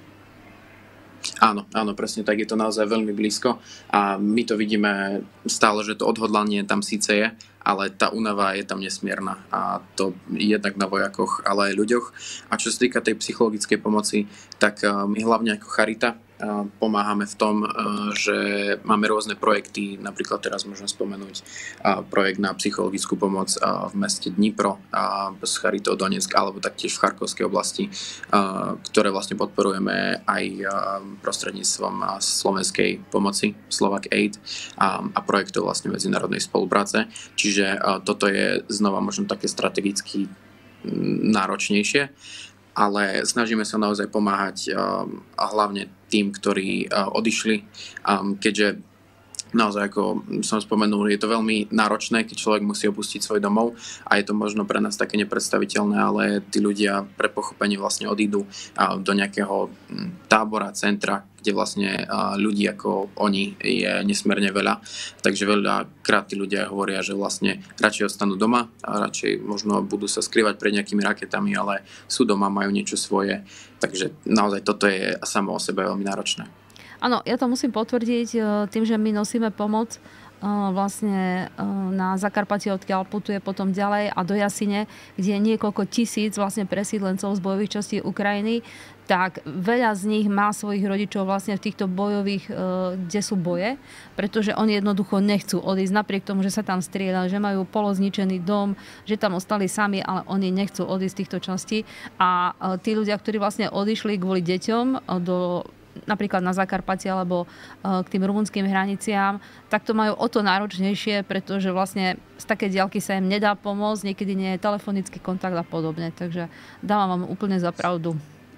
Áno, presne tak, je to naozaj veľmi blízko a my to vidíme stále, že to odhodlanie tam síce je, ale tá únava je tam nesmierna, a to jednak na vojakoch, ale aj ľuďoch. A čo sa týka tej psychologickej pomoci, tak my hlavne ako Charita pomáhame v tom, že máme rôzne projekty, napríklad teraz môžem spomenúť projekt na psychologickú pomoc v meste Dnipro s Charitou Donetsk alebo taktiež v Charkovskej oblasti, ktoré vlastne podporujeme aj prostredníctvom slovenskej pomoci Slovak Aid a projektov vlastne medzinárodnej spolupráce. Čiže toto je znova možno také strategicky náročnejšie, ale snažíme sa naozaj pomáhať a hlavne tým, ktorí odišli, keďže naozaj, ako som spomenul, je to veľmi náročné, keď človek musí opustiť svoj domov a je to možno pre nás také nepredstaviteľné, ale tí ľudia pre pochopenie vlastne odídu do nejakého tábora, centra, kde vlastne ľudí ako oni je nesmierne veľa. Takže veľakrát tí ľudia hovoria, že vlastne radšej ostanú doma a radšej možno budú sa skrývať pred nejakými raketami, ale sú doma, majú niečo svoje. Takže naozaj toto je samo o sebe veľmi náročné. Áno, ja to musím potvrdiť tým, že my nosíme pomoc vlastne na Zakarpatie, odkiaľ putuje potom ďalej a do Jasine, kde je niekoľko tisíc vlastne presídlencov z bojových častí Ukrajiny, tak veľa z nich má svojich rodičov vlastne v týchto bojových, kde sú boje, pretože oni jednoducho nechcú odísť, napriek tomu, že sa tam strieľa, že majú polozničený dom, že tam ostali sami, ale oni nechcú odísť z týchto častí. A tí ľudia, ktorí vlastne odišli kvôli deťom do napríklad na Zakarpatie alebo k tým rumunským hraniciám, tak to majú o to náročnejšie, pretože vlastne z také diaľky sa im nedá pomôcť, niekedy nie je telefonický kontakt a podobne. Takže dávam vám úplne za pravdu.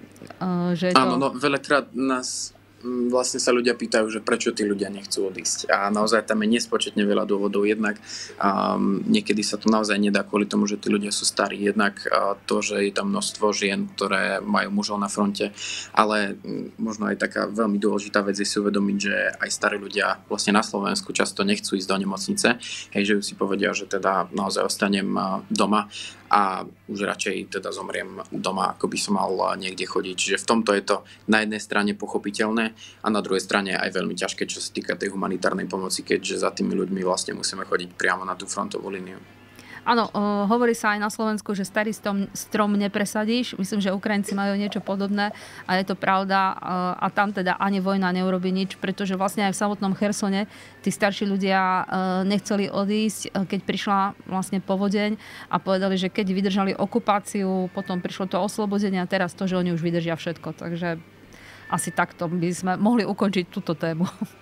Že áno, no veľakrát nás vlastne sa ľudia pýtajú, že prečo tí ľudia nechcú odísť. A naozaj tam je nespočetne veľa dôvodov. Jednak niekedy sa to naozaj nedá kvôli tomu, že tí ľudia sú starí. Jednak to, že je tam množstvo žien, ktoré majú mužov na fronte. Ale možno aj taká veľmi dôležitá vec je si uvedomiť, že aj starí ľudia vlastne na Slovensku často nechcú ísť do nemocnice. Hej, že si povedia, že teda naozaj ostanem doma a už radšej teda zomriem doma, ako by som mal niekde chodiť. Čiže v tomto je to na jednej strane pochopiteľné a na druhej strane aj veľmi ťažké, čo sa týka tej humanitárnej pomoci, keďže za tými ľuďmi vlastne musíme chodiť priamo na tú frontovú líniu. Áno, hovorí sa aj na Slovensku, že starý strom nepresadíš. Myslím, že Ukrajinci majú niečo podobné a je to pravda. A tam teda ani vojna neurobí nič, pretože vlastne aj v samotnom Chersone tí starší ľudia nechceli odísť, keď prišla vlastne povodeň a povedali, že keď vydržali okupáciu, potom prišlo to oslobodenie a teraz to, že oni už vydržia všetko. Takže asi takto by sme mohli ukončiť túto tému.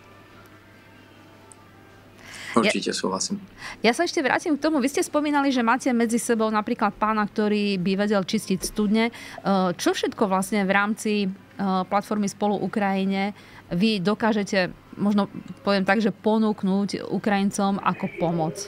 Určite súhlasím. Ja sa ešte vrátim k tomu. Vy ste spomínali, že máte medzi sebou napríklad pána, ktorý by vedel čistiť studne. Čo všetko vlastne v rámci platformy Spolu Ukrajine vy dokážete, možno poviem tak, že ponúknuť Ukrajincom ako pomoc?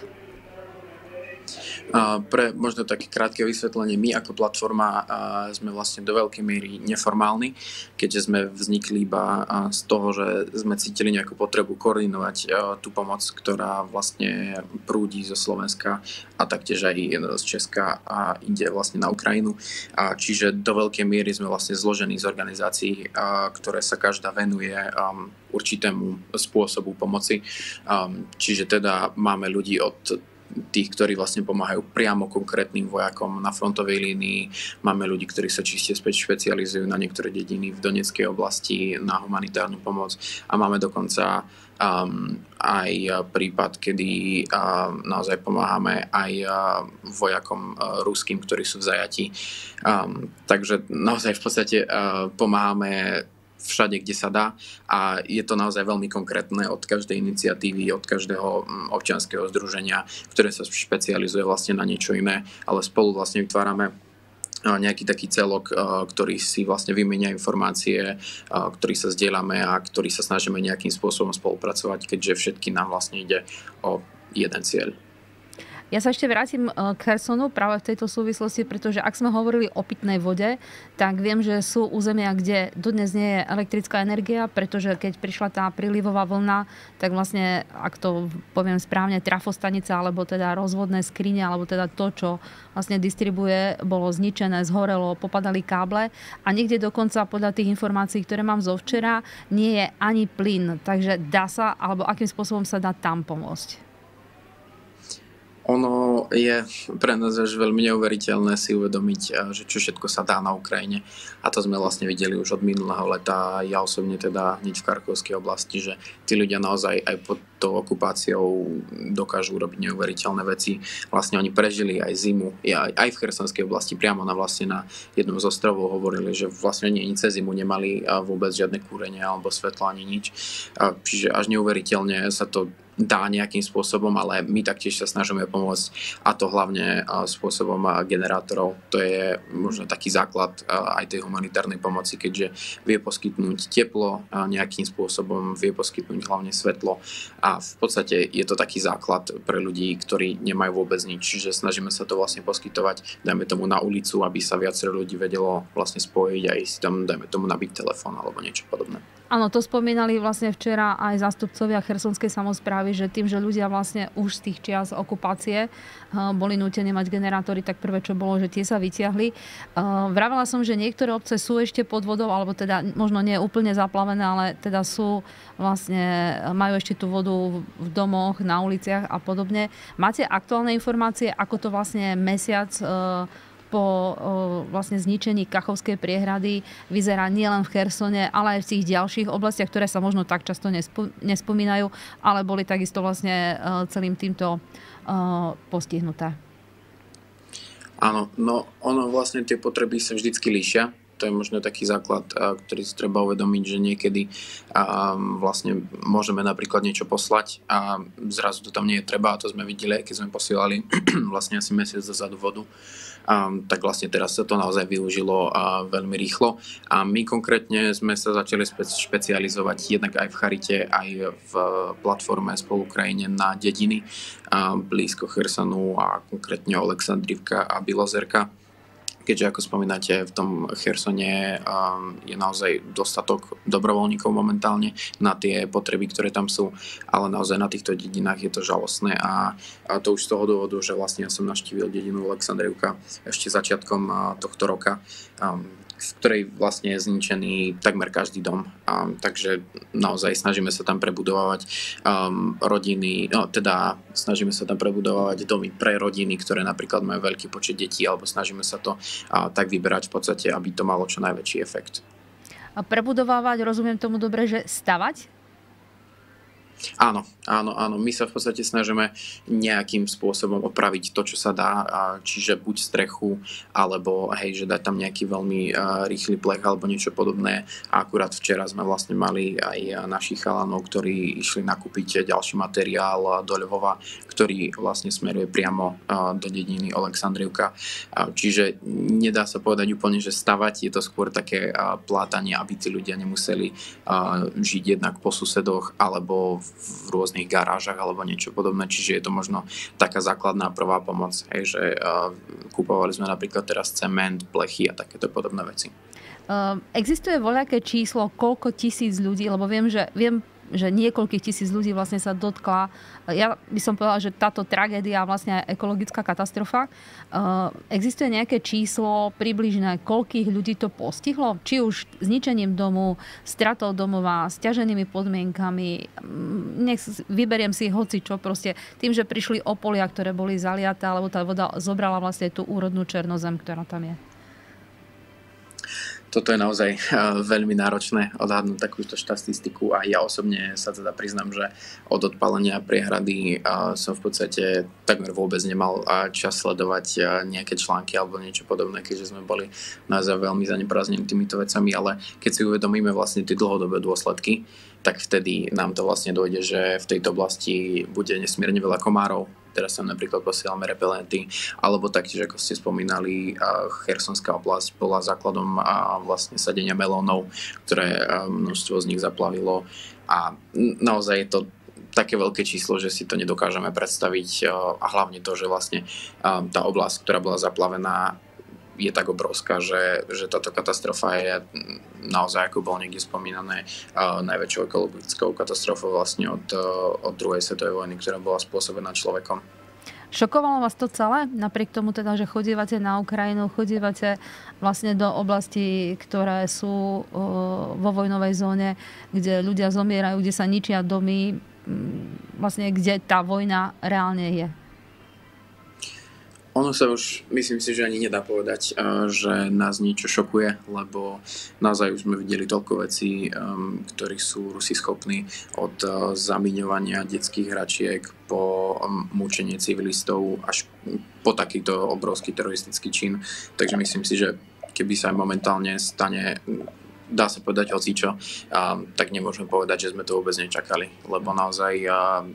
Pre možno také krátke vysvetlenie, my ako platforma sme vlastne do veľkej miery neformálni, keďže sme vznikli iba z toho, že sme cítili nejakú potrebu koordinovať tú pomoc, ktorá vlastne prúdi zo Slovenska a taktiež aj z Česka a ide vlastne na Ukrajinu. Čiže do veľkej miery sme vlastne zložení z organizácií, ktoré sa každá venuje určitému spôsobu pomoci. Čiže teda máme ľudí od tých, ktorí vlastne pomáhajú priamo konkrétnym vojakom na frontovej línii. Máme ľudí, ktorí sa čiste špecializujú na niektoré dediny v Donetskej oblasti na humanitárnu pomoc a máme dokonca aj prípad, kedy naozaj pomáhame aj vojakom ruským, ktorí sú v zajatí. Takže naozaj v podstate pomáhame všade, kde sa dá a je to naozaj veľmi konkrétne od každej iniciatívy, od každého občianskeho združenia, ktoré sa špecializuje vlastne na niečo iné, ale spolu vlastne vytvárame nejaký taký celok, ktorý si vlastne vymenia informácie, ktorý sa zdieľame a ktorý sa snažíme nejakým spôsobom spolupracovať, keďže všetky nám vlastne ide o jeden cieľ. Ja sa ešte vrátim k Chersonu práve v tejto súvislosti, pretože ak sme hovorili o pitnej vode, tak viem, že sú územia, kde dodnes nie je elektrická energia, pretože keď prišla tá prílivová vlna, tak vlastne, ak to poviem správne, trafostanica, alebo teda rozvodné skrine, alebo teda to, čo vlastne distribuje, bolo zničené, zhorelo, popadali káble a niekde dokonca podľa tých informácií, ktoré mám zo včera, nie je ani plyn. Takže dá sa, alebo akým spôsobom sa dá tam pomôcť? Ono je pre nás až veľmi neuveriteľné si uvedomiť, že čo všetko sa dá na Ukrajine. A to sme vlastne videli už od minulého leta. Ja osobne teda hneď v Charkovskej oblasti, že tí ľudia naozaj aj pod tou okupáciou dokážu robiť neuveriteľné veci. Vlastne oni prežili aj zimu. Aj v Chersonskej oblasti priamo na jednom z ostrovov hovorili, že vlastne ani cez zimu nemali vôbec žiadne kúrenie alebo svetlo ani nič. Čiže až neuveriteľne sa to dá nejakým spôsobom, ale my taktiež sa snažíme pomôcť, a to hlavne spôsobom generátorov. To je možno taký základ aj tej humanitárnej pomoci, keďže vie poskytnúť teplo nejakým spôsobom, vie poskytnúť hlavne svetlo a v podstate je to taký základ pre ľudí, ktorí nemajú vôbec nič. Čiže snažíme sa to vlastne poskytovať, dajme tomu na ulicu, aby sa viacero ľudí vedelo vlastne spojiť a si tam, dajme tomu, nabiť telefón alebo niečo podobné. Áno, to spomínali vlastne včera aj zástupcovia chersonskej samosprávy, že tým, že ľudia vlastne už z tých čias okupácie boli nútení mať generátory, tak prvé, čo bolo, že tie sa vyťahli. Vravela som, že niektoré obce sú ešte pod vodou, alebo teda možno nie úplne zaplavené, ale teda sú vlastne, majú ešte tú vodu v domoch, na uliciach a podobne. Máte aktuálne informácie, ako to vlastne mesiac po vlastne zničení Kachovskej priehrady vyzerá nielen v Chersone, ale aj v tých ďalších oblastiach, ktoré sa možno tak často nespomínajú, ale boli takisto vlastne celým týmto postihnuté? Áno, no ono vlastne tie potreby sa vždycky líšia. To je možno taký základ, ktorý si treba uvedomiť, že niekedy vlastne môžeme napríklad niečo poslať a zrazu to tam nie je treba, a to sme videli, keď sme posielali vlastne asi mesiac dozadu vodu. Tak vlastne teraz sa to naozaj využilo veľmi rýchlo a my konkrétne sme sa začali špecializovať jednak aj v charite, aj v platforme Spolu Ukrajine na dediny blízko Chersonu a konkrétne Oleksandrivka a Bilozerka. Keďže, ako spomínate, v tom Chersone je naozaj dostatok dobrovoľníkov momentálne na tie potreby, ktoré tam sú, ale naozaj na týchto dedinách je to žalostné a to už z toho dôvodu, že vlastne ja som navštívil dedinu Oleksandrivka ešte začiatkom tohto roka, v ktorej vlastne je zničený takmer každý dom. Takže naozaj snažíme sa tam prebudovať rodiny, snažíme sa tam prebudovať domy pre rodiny, ktoré napríklad majú veľký počet detí, alebo snažíme sa to tak vyberať v podstate, aby to malo čo najväčší efekt. A prebudovávať, rozumiem tomu dobre, že stavať? Áno. My sa v podstate snažíme nejakým spôsobom opraviť to, čo sa dá, čiže buď strechu, alebo že dať tam nejaký veľmi rýchly plech alebo niečo podobné. A akurát včera sme vlastne mali aj našich chalanov, ktorí išli nakúpiť ďalší materiál do Ľvova, ktorý vlastne smeruje priamo do dediny Oleksandrivka. Čiže nedá sa povedať úplne, že stavať, je to skôr také plátanie, aby tí ľudia nemuseli žiť jednak po susedoch alebo v rôznych garážach alebo niečo podobné, čiže je to možno taká základná prvá pomoc, že kupovali sme napríklad teraz cement, plechy a takéto podobné veci. Existuje voľaké číslo, koľko tisíc ľudí, lebo viem, že niekoľkých tisíc ľudí vlastne sa dotkla. Ja by som povedala, že táto tragédia vlastne je ekologická katastrofa. Existuje nejaké číslo približné, koľkých ľudí to postihlo? Či už zničením domu, stratou domova, sťaženými podmienkami. Vyberiem si hocičo, proste tým, že prišli opolia, ktoré boli zaliaté, alebo tá voda zobrala vlastne tú úrodnú černozem, ktorá tam je. Toto je naozaj veľmi náročné odhadnúť takúto štatistiku a ja osobne sa teda priznám, že od odpálenia priehrady som v podstate takmer vôbec nemal čas sledovať nejaké články alebo niečo podobné, keďže sme boli naozaj veľmi zaneprázdnení týmito vecami, ale keď si uvedomíme vlastne tie dlhodobé dôsledky, tak vtedy nám to vlastne dojde, že v tejto oblasti bude nesmierne veľa komárov. Teraz sa napríklad posielame repelenty, alebo taktiež, ako ste spomínali, Chersonská oblasť bola základom vlastne sadenia melónov, ktoré množstvo z nich zaplavilo. A naozaj je to také veľké číslo, že si to nedokážeme predstaviť a hlavne to, že vlastne tá oblasť, ktorá bola zaplavená, je tak obrovská, že táto katastrofa je naozaj, ako bolo niekde spomínané, najväčšou ekologickou katastrofou vlastne od druhej svetovej vojny, ktorá bola spôsobená človekom. Šokovalo vás to celé? Napriek tomu teda, že chodívate na Ukrajinu, chodívate vlastne do oblastí, ktoré sú vo vojnovej zóne, kde ľudia zomierajú, kde sa ničia domy, vlastne kde tá vojna reálne je. Ono sa už, myslím si, že ani nedá povedať, že nás niečo šokuje, lebo naozaj už sme videli toľko vecí, ktorí sú Rusi schopní, od zamiňovania detských hračiek po mučenie civilistov až po takýto obrovský teroristický čin. Takže myslím si, že keby sa momentálne stane, dá sa povedať hocičo, tak nemôžeme povedať, že sme to vôbec nečakali, lebo naozaj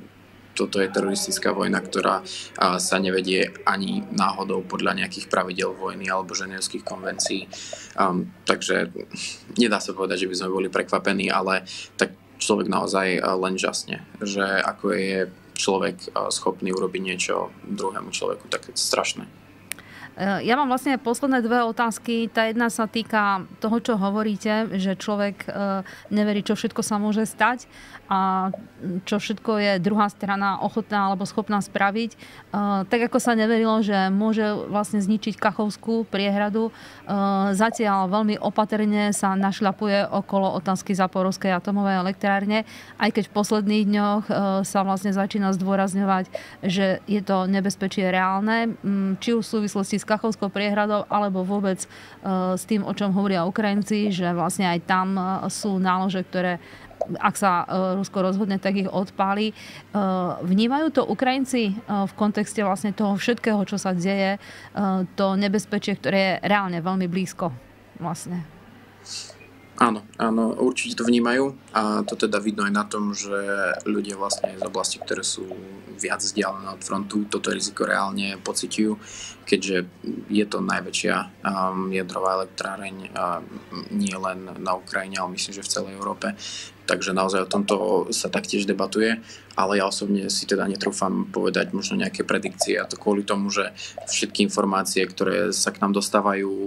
toto je teroristická vojna, ktorá sa nevedie ani náhodou podľa nejakých pravidel vojny alebo ženevských konvencií. Takže nedá sa povedať, že by sme boli prekvapení, ale tak človek naozaj len žasne, že ako je človek schopný urobiť niečo druhému človeku, tak je strašné. Ja mám vlastne posledné dve otázky. Tá jedna sa týka toho, čo hovoríte, že človek neverí, čo všetko sa môže stať a čo všetko je druhá strana ochotná alebo schopná spraviť. Tak ako sa neverilo, že môže vlastne zničiť Kachovskú priehradu, zatiaľ veľmi opatrne sa našľapuje okolo otázky Záporovskej atomovej elektrárne, aj keď v posledných dňoch sa vlastne začína zdôrazňovať, že je to nebezpečie reálne, či už v súvislosti s Kachovskou priehradou, alebo vôbec s tým, o čom hovoria Ukrajinci, že vlastne aj tam sú nálože, ktoré, ak sa Rusko rozhodne, tak ich odpáli. Vnímajú to Ukrajinci v kontexte vlastne toho všetkého, čo sa deje, to nebezpečie, ktoré je reálne veľmi blízko vlastne? Áno, určite to vnímajú a to teda vidno aj na tom, že ľudia vlastne z oblasti, ktoré sú viac vzdialené od frontu, toto riziko reálne pociťujú, keďže je to najväčšia jadrová elektráreň nie len na Ukrajine, ale myslím, že v celej Európe. Takže naozaj o tomto sa taktiež debatuje, ale ja osobne si teda netrúfam povedať možno nejaké predikcie, a to kvôli tomu, že všetky informácie, ktoré sa k nám dostávajú,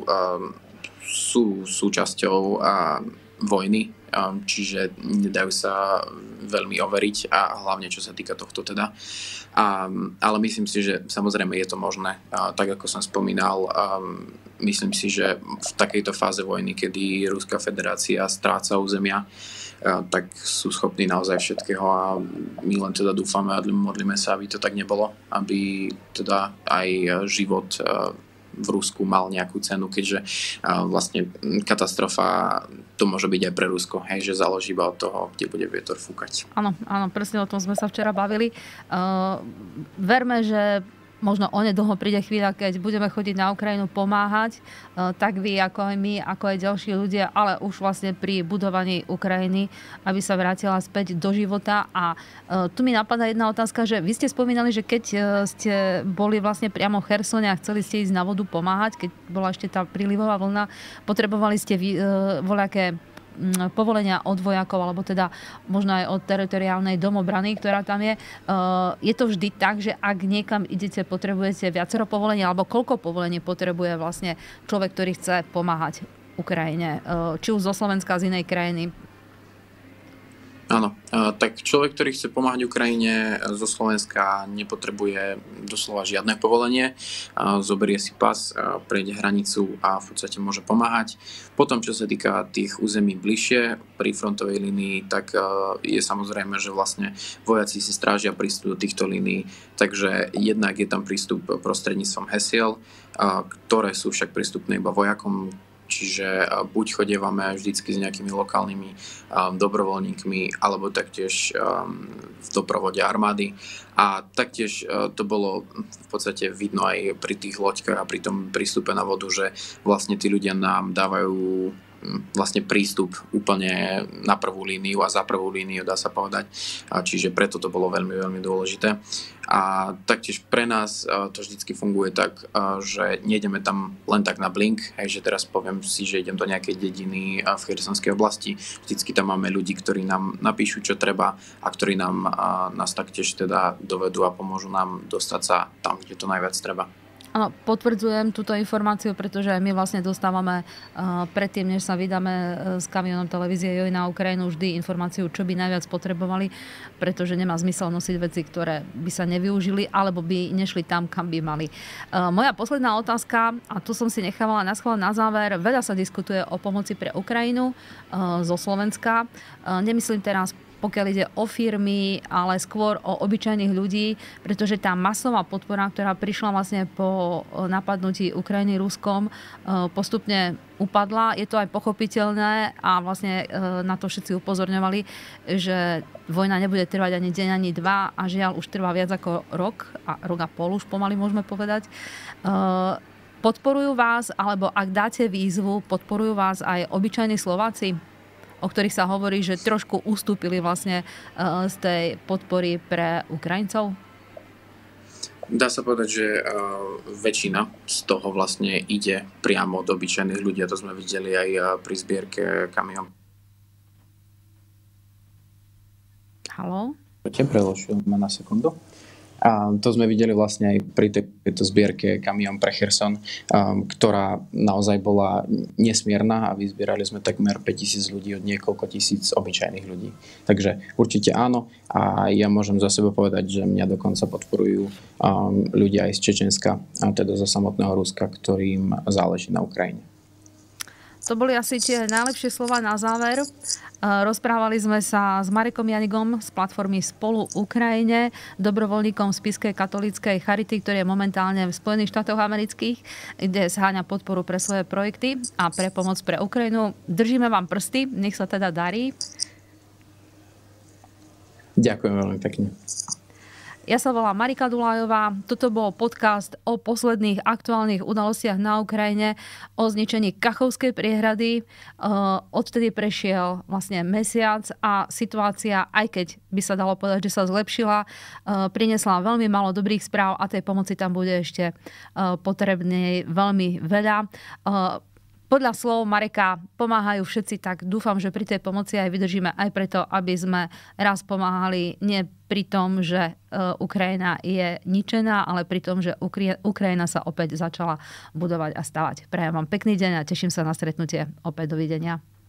sú súčasťou vojny, čiže nedajú sa veľmi overiť a hlavne čo sa týka tohto teda. Ale myslím si, že samozrejme je to možné. Tak ako som spomínal, myslím si, že v takejto fáze vojny, kedy Ruská federácia stráca územia, tak sú schopní naozaj všetkého a my len teda dúfame a modlíme sa, aby to tak nebolo, aby teda aj život v Rusku mal nejakú cenu, keďže vlastne katastrofa to môže byť aj pre Rusko, hej, že záleží iba od toho, kde bude vietor fúkať. Áno, presne o tom sme sa včera bavili. Verme, že možno onedlho príde chvíľa, keď budeme chodiť na Ukrajinu pomáhať, tak vy, ako aj my, ako aj ďalší ľudia, ale už vlastne pri budovaní Ukrajiny, aby sa vrátila späť do života. A tu mi napadá jedna otázka, že vy ste spomínali, že keď ste boli vlastne priamo v Chersone a chceli ste ísť na vodu pomáhať, keď bola ešte tá prílivová vlna, potrebovali ste voľaké povolenia od vojakov, alebo teda možno aj od teritoriálnej domobrany, ktorá tam je. Je to vždy tak, že ak niekam idete, potrebujete viacero povolenia, alebo koľko povolení potrebuje vlastne človek, ktorý chce pomáhať Ukrajine? Či už zo Slovenska, z inej krajiny? Áno, tak človek, ktorý chce pomáhať Ukrajine zo Slovenska, nepotrebuje doslova žiadne povolenie. Zoberie si pas, prejde hranicu a v podstate môže pomáhať. Potom, čo sa týka tých území bližšie pri frontovej línii, tak je samozrejme, že vlastne vojaci si strážia prístup do týchto línií. Takže jednak je tam prístup prostredníctvom hesiel, ktoré sú však prístupné iba vojakom. Čiže buď chodievame vždycky s nejakými lokálnymi dobrovoľníkmi, alebo taktiež v doprovode armády. A taktiež to bolo v podstate vidno aj pri tých loďkách a pri tom prístupe na vodu, že vlastne tí ľudia nám dávajú vlastne prístup úplne na prvú líniu a za prvú líniu, dá sa povedať. Čiže preto to bolo veľmi, veľmi dôležité. A taktiež pre nás to vždycky funguje tak, že nejdeme tam len tak na blink, hej, že teraz poviem si, že idem do nejakej dediny v Chersonskej oblasti. Vždycky tam máme ľudí, ktorí nám napíšu, čo treba a ktorí nás taktiež teda dovedú a pomôžu nám dostať sa tam, kde to najviac treba. Áno, potvrdzujem túto informáciu, pretože my vlastne dostávame predtým, než sa vydáme s kamionom televízie Joj na Ukrajinu, vždy informáciu, čo by najviac potrebovali, pretože nemá zmysel nosiť veci, ktoré by sa nevyužili alebo by nešli tam, kam by mali. Moja posledná otázka, a tu som si nechávala naschvál na záver, veľa sa diskutuje o pomoci pre Ukrajinu zo Slovenska. Nemyslím teraz pokiaľ ide o firmy, ale skôr o obyčajných ľudí, pretože tá masová podpora, ktorá prišla vlastne po napadnutí Ukrajiny Ruskom, postupne upadla. Je to aj pochopiteľné a vlastne na to všetci upozorňovali, že vojna nebude trvať ani deň, ani dva a žiaľ už trvá viac ako rok a pol už pomaly môžeme povedať. Podporujú vás, alebo ak dáte výzvu, podporujú vás aj obyčajní Slováci? o ktorých sa hovorí, že trošku ustúpili vlastne z tej podpory pre Ukrajincov? Dá sa povedať, že väčšina z toho vlastne ide priamo od obyčajných ľudí. A to sme videli aj pri zbierke kamión. Haló? Preložil ma na sekundu. A to sme videli vlastne aj pri tejto zbierke Kamión pre Cherson, ktorá naozaj bola nesmierna a vyzbierali sme takmer 5000 ľudí od niekoľko tisíc obyčajných ľudí. Takže určite áno a ja môžem za seba povedať, že mňa dokonca podporujú ľudia aj z Čečenska, teda zo samotného Ruska, ktorým záleží na Ukrajine. To boli asi tie najlepšie slova na záver. Rozprávali sme sa s Marekom Janigom z platformy Spolu Ukrajine, dobrovoľníkom Spišskej katolíckej charity, ktorý je momentálne v Spojených štátoch amerických, kde zháňa podporu pre svoje projekty a pre pomoc pre Ukrajinu. Držíme vám prsty, nech sa teda darí. Ďakujem veľmi pekne. Ja sa volám Marika Dulajová. Toto bol podcast o posledných aktuálnych udalostiach na Ukrajine, o zničení Kachovskej priehrady. Odtedy prešiel vlastne mesiac a situácia, aj keď by sa dalo povedať, že sa zlepšila, priniesla veľmi málo dobrých správ a tej pomoci tam bude ešte potrebné veľmi veľa. Podľa slov Mareka pomáhajú všetci, tak dúfam, že pri tej pomoci aj vydržíme aj preto, aby sme raz pomáhali nie pri tom, že Ukrajina je ničená, ale pri tom, že Ukrajina sa opäť začala budovať a stavať. Prajem vám pekný deň a teším sa na stretnutie. Opäť dovidenia.